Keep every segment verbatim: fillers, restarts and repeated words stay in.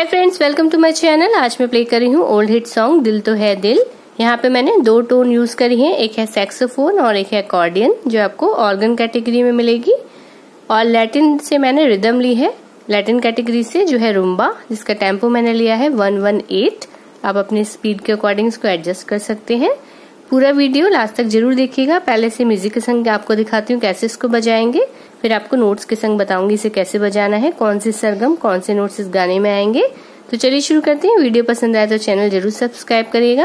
Hi friends, welcome to my channel. आज मैं play कर रही हूँ ओल्ड हिट सॉन्ग दिल तो है दिल। यहाँ पे मैंने दो टोन यूज करी है, एक है सैक्सोफोन और एक है अकॉर्डियन, जो आपको ऑर्गन कैटेगरी में मिलेगी। और लैटिन से मैंने रिदम ली है, लैटिन कैटेगरी से जो है रुम्बा, जिसका टेम्पो मैंने लिया है वन वन एट। आप अपनी स्पीड के अकॉर्डिंग इसको एडजस्ट कर सकते हैं। पूरा वीडियो लास्ट तक जरूर देखिएगा। पहले से म्यूजिक के संग आपको दिखाती हूँ कैसे इसको बजाएंगे, फिर आपको नोट्स के संग बताऊंगी इसे कैसे बजाना है, कौन से सरगम कौन से नोट्स इस गाने में आएंगे। तो चलिए शुरू करते हैं। वीडियो पसंद आए तो चैनल जरूर सब्सक्राइब करिएगा।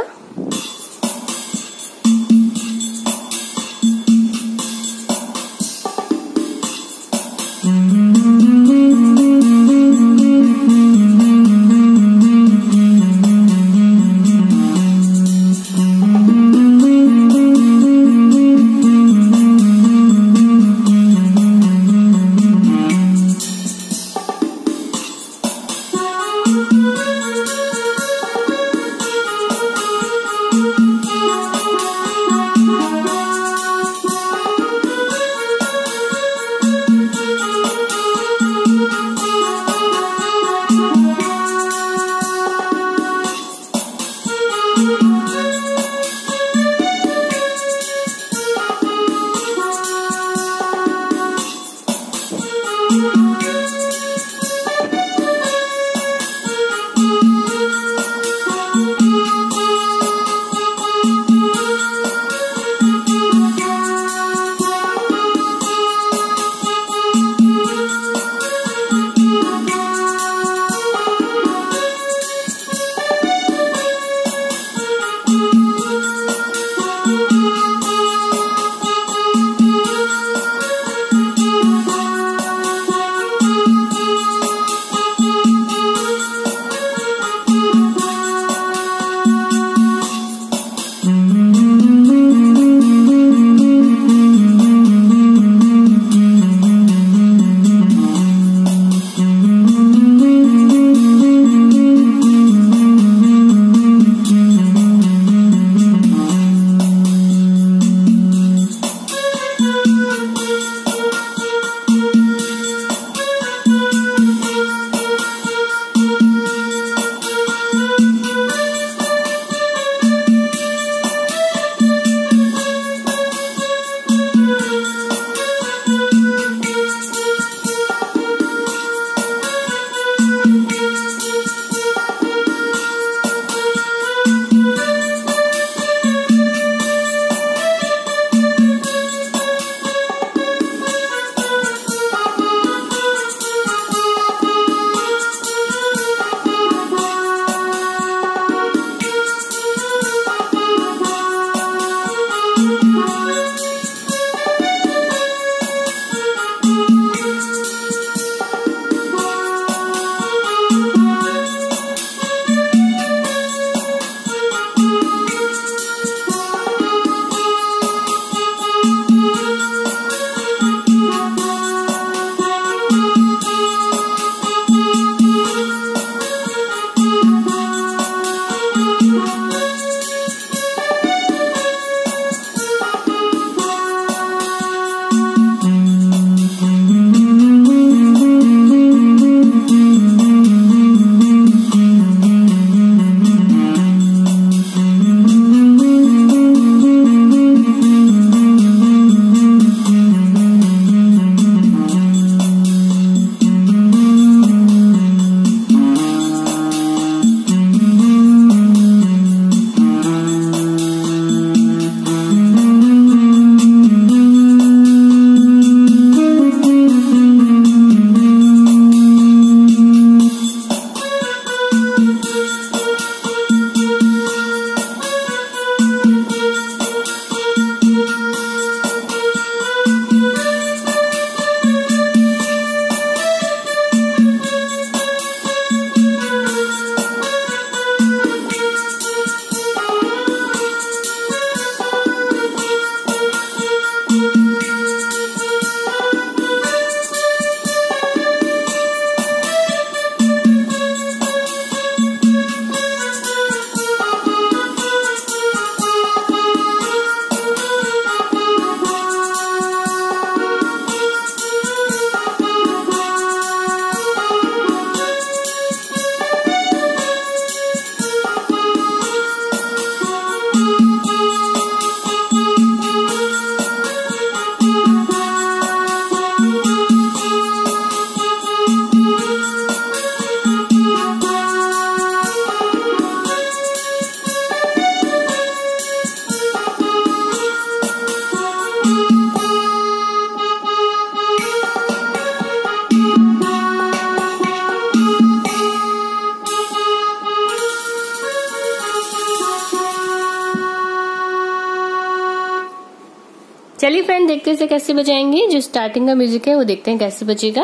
चलिए फ्रेंड, देखते हैं इसे कैसे बजाएंगे। जो स्टार्टिंग का म्यूजिक है वो देखते हैं कैसे बजेगा।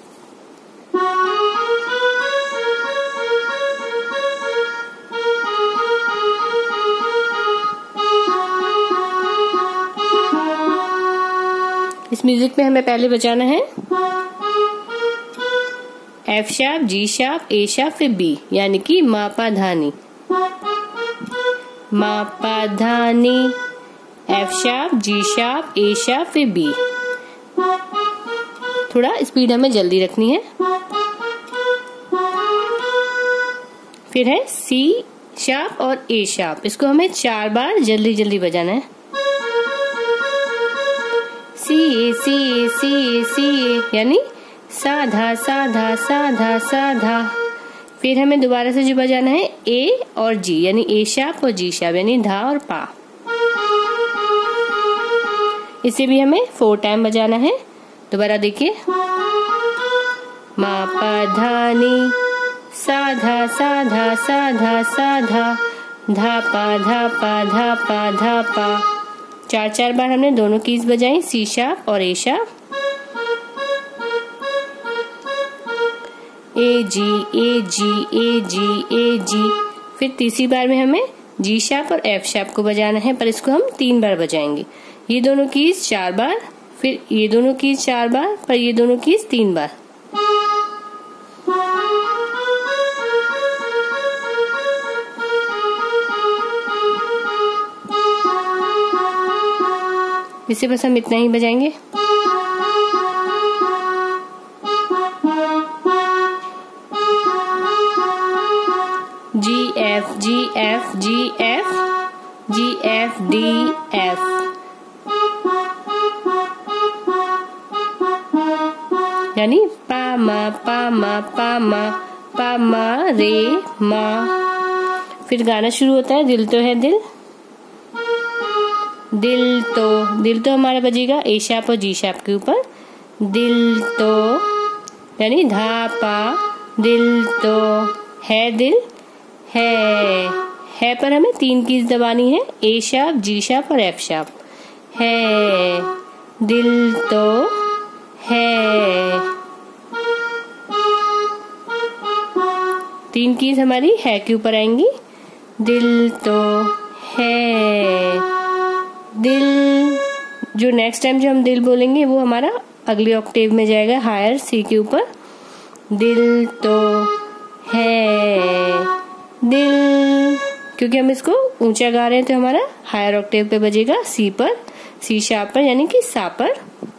इस म्यूजिक में हमें पहले बजाना है F sharp, G sharp, A sharp फिर बी, यानी कि मा पा धा नी। मा पा धा नी, F sharp, G sharp, A sharp फिर बी। थोड़ा स्पीड हमें जल्दी रखनी है। फिर है सी शार्प और ए शार्प, इसको हमें चार बार जल्दी जल्दी बजाना है। सी ए सी ए सी ए सी ए, यानी साधा साधा साधा साधा। फिर हमें दोबारा से जो बजाना है ए और जी, यानी ए शार्प और जी शार्प, यानी धा और पा। इसे भी हमें फोर टाइम बजाना है। दोबारा देखिए, मा पा धा नी, साधा साधा साधा साधा, धा पा धा पा धा पा धा पा। चार चार बार हमने दोनों कीज बजाई, सी शार्प और ए शार्प। ए जी ए जी ए जी ए जी। फिर तीसरी बार में हमें जी शार्प और एफ शार्प को बजाना है, पर इसको हम तीन बार बजाएंगे। ये दोनों कीज चार बार, फिर ये दोनों कीज चार बार, पर ये दोनों कीज तीन बार। इसे बस हम इतना ही बजाएंगे। G F G F G F G F D F. यानी पा मा पा मा पा मा पा मा रे मा। फिर गाना शुरू होता है दिल तो है दिल। दिल तो, दिल तो हमारा बजेगा ए शार्प और जी शार्प के ऊपर। दिल तो यानी धा पा, दिल तो है दिल है। है पर हमें तीन कीज दबानी है, ए शार्प, जी शार्प और एफ शार्प। है दिल तो है। तीन कीज हमारी है के ऊपर आएंगी। दिल तो है। दिल, जो नेक्स्ट टाइम जो हम दिल बोलेंगे वो हमारा अगली ऑक्टेव में जाएगा, हायर सी के ऊपर। दिल तो है दिल, क्योंकि हम इसको ऊंचा गा रहे हैं तो हमारा हायर ऑक्टेव पे बजेगा, सी पर, सी शार्प पर, यानी कि सा पर।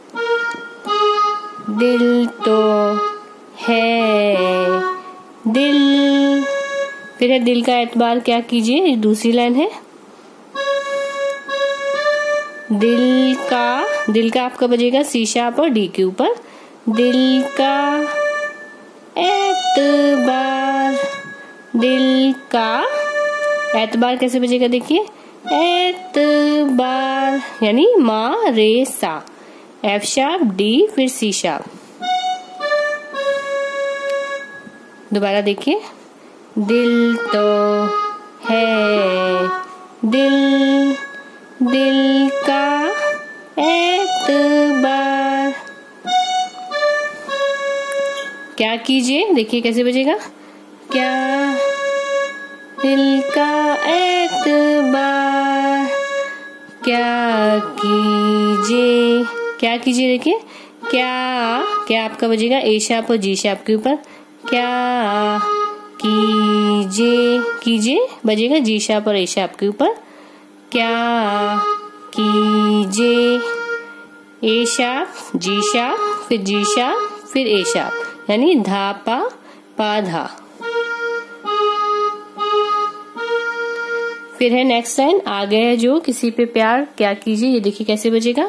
दिल तो है दिल। फिर है दिल का एतबार क्या कीजिए, ये दूसरी लाइन है। दिल का, दिल का आपका बजेगा सी शार्प और डी के ऊपर। दिल का एतबार, दिल का एतबार कैसे बजेगा देखिए, एतबार यानी मा रे सा, एफ शार्प डी फिर सी शार्प। दोबारा देखिए, दिल तो है दिल, दिल का एतबार। क्या कीजिए देखिए कैसे बजेगा, क्या दिल का एतबार, क्या कीजिए, क्या कीजिए देखिए, क्या, क्या आपका बजेगा ए शार्प और जी शार्प के ऊपर। क्या कीजिए, कीजिए बजेगा जी शार्प और ए शार्प के ऊपर। क्या कीजिए, ए शार्प, जी शार्प फिर जी शार्प फिर ए शार्प, यानी धा पा पा धा। फिर है नेक्स्ट लाइन, आ गया है जो किसी पे प्यार, क्या कीजिए, ये देखिए कैसे बजेगा।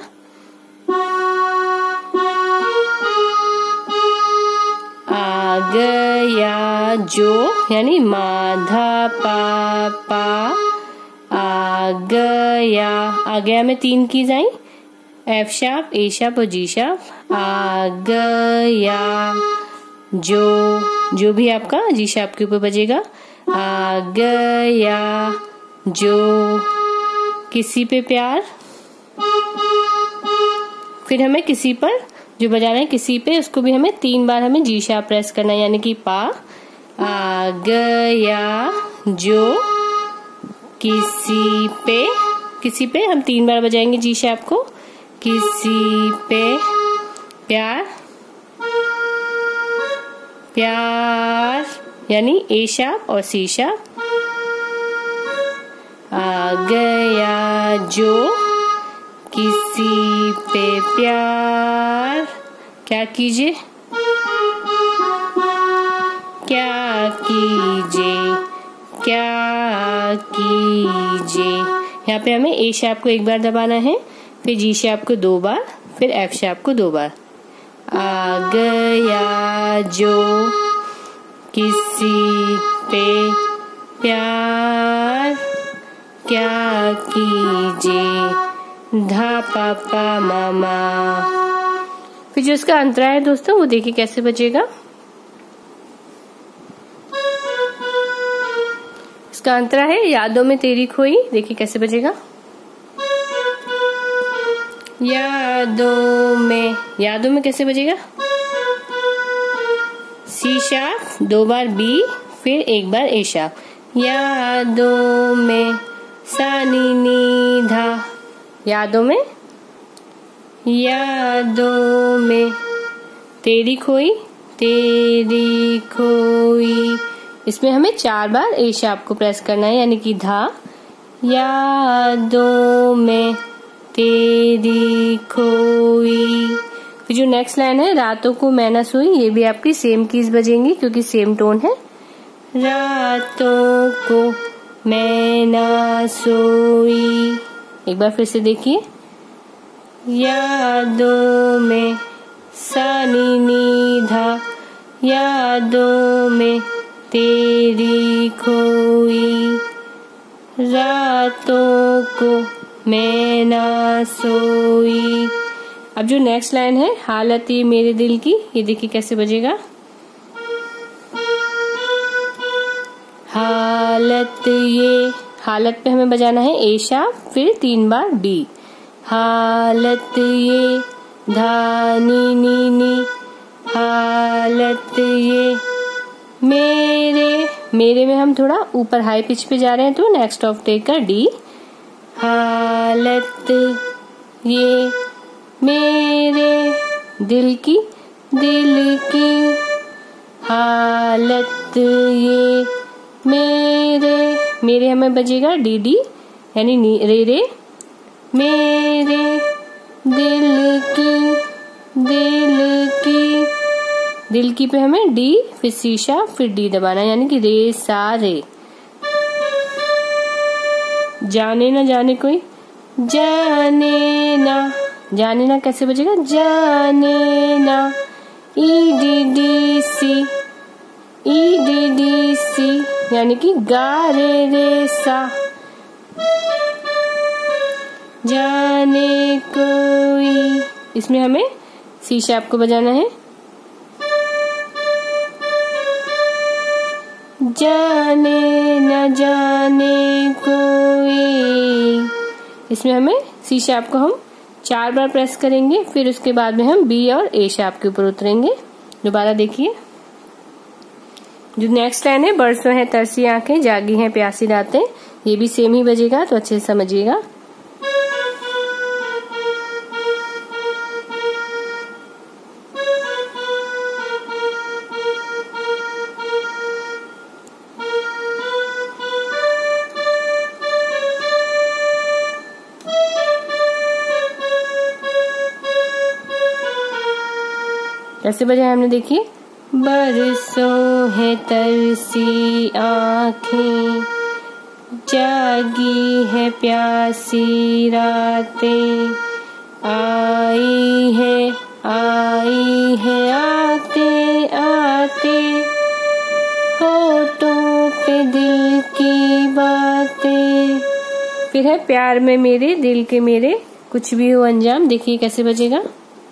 आ गया जो, यानी माधा पा पा, आ गया, आ गया में तीन कीज आई, एफ शार्प, ए शार्प और जी शार्प। आ गया जो, जो भी आपका जी शार्प के ऊपर बजेगा। आ गया जो किसी पे प्यार, फिर हमें किसी पर जो बजाना है किसी पे, उसको भी हमें तीन बार हमें जी शार्प प्रेस करना है, यानी कि पा आ गया जो किसी पे, किसी पे हम तीन बार बजाएंगे जी शार्प को। किसी पे प्यार, प्यार यानी ए शार्प और सी शार्प। आ गया जो किसी पे प्यार, क्या कीजिए, क्या कीजिए, क्या कीजिए। यहाँ पे हमें ए शार्प को एक बार दबाना है, फिर जी शार्प को दो बार, फिर एफ शार्प को दो बार। आ गया जो किसी पे प्यार, क्या कीजिए, धा पा पा मामा। फिर जो इसका अंतरा है दोस्तों वो देखिए कैसे बजेगा। इसका अंतरा है यादों में तेरी खोई, देखिए कैसे बजेगा। यादों में, यादों में कैसे बजेगा, सी शार्प, दो बार बी, फिर एक बार ए शार्प। यादों में सा नी नी धा, यादों में, यादों में तेरी खोई, तेरी खोई, इसमें हमें चार बार ए शार्प को प्रेस करना है, यानी कि धा। यादों में तेरी खोई। फिर जो नेक्स्ट लाइन है रातों को मैं ना सोई, ये भी आपकी सेम कीज बजेंगी क्योंकि सेम टोन है। रातों को मैं ना सोई, एक बार फिर से देखिए। यादों में सा नी नी धा, यादों में तेरी खोई, रातों को मैं ना सोई। अब जो नेक्स्ट लाइन है हालत ये मेरे दिल की, ये देखिए कैसे बजेगा। हालत ये, हालत पे हमें बजाना है ए शार्प, फिर तीन बार बी। हालत ये धा नी नी नी, हालत ये मेरे, मेरे में हम थोड़ा ऊपर हाई पिच पे जा रहे हैं तो नेक्स्ट ऑक्टेव का डी। हालत ये मेरे दिल की, दिल की, हालत ये मेरे, मेरे हमें बजेगा डी डी यानी रे रे। मेरे दिल की, दिल की, दिल की पे हमें डी, फिर सी शार्प, फिर डी दबाना यानी कि रे सा रे। जाने ना जाने कोई, जाने ना, जाने ना कैसे बजेगा, जाने ना। E D D C, E D D C यानी कि गा रे रे सा। जाने कोई, इसमें हमें सी शार्प को बजाना है। जाने न जाने कोई, इसमें हमें सी शार्प को हम चार बार प्रेस करेंगे, फिर उसके बाद में हम बी और ए शार्प के ऊपर उतरेंगे। दोबारा देखिए। जो नेक्स्ट लाइन है बरसों है तरसी आंखें, जागी हैं प्यासी रातें, ये भी सेम ही बजेगा तो अच्छे से समझिएगा। कैसे बजाया हमने देखिए। बरसों है तरसी आंखें, जागी है प्यासी रातें, आई है आई है आते आते, होठों पे दिल की बातें। फिर है प्यार में मेरे दिल के मेरे, कुछ भी हो अंजाम, देखिए कैसे बजेगा।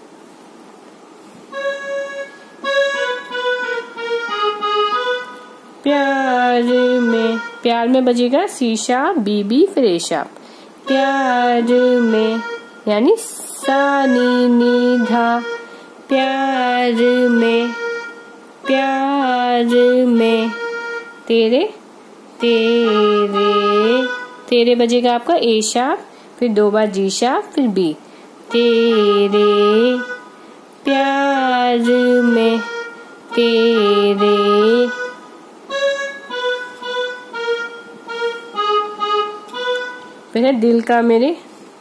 प्यार में, प्यार में बजेगा सी शार्प, बी बी, फिर ए शार्प। प्यार में यानी सा नी नी धा, प्यार में प्यार में, तेरे तेरे तेरे बजेगा आपका ए शार्प, फिर दो बार जी शार्प, फिर बी। तेरे प्यार में तेरे, फिर है दिल का मेरे,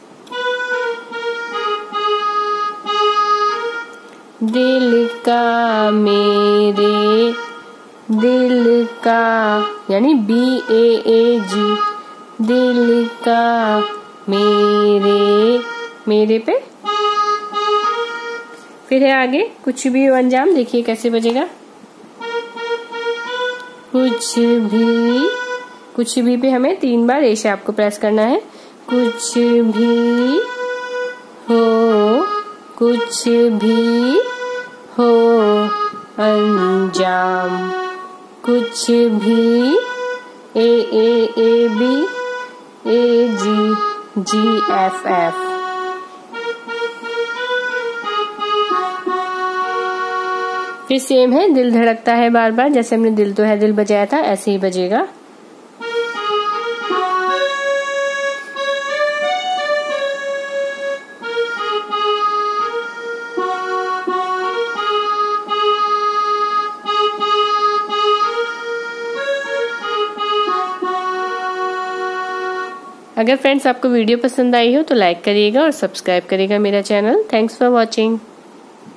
दिल का मेरे, दिल का यानी बी ए ए जी, दिल का मेरे, मेरे पे। फिर है आगे कुछ भी अंजाम, देखिए कैसे बजेगा। कुछ भी, कुछ भी पे हमें तीन बार ए शार्प को प्रेस करना है। कुछ भी हो, कुछ भी हो अंजाम, कुछ भी A A A B, A G G F F. फिर सेम है, दिल धड़कता है बार बार, जैसे हमने दिल तो है दिल बजाया था ऐसे ही बजेगा। अगर फ्रेंड्स आपको वीडियो पसंद आई हो तो लाइक करिएगा और सब्सक्राइब करिएगा मेरा चैनल। Thanks for watching.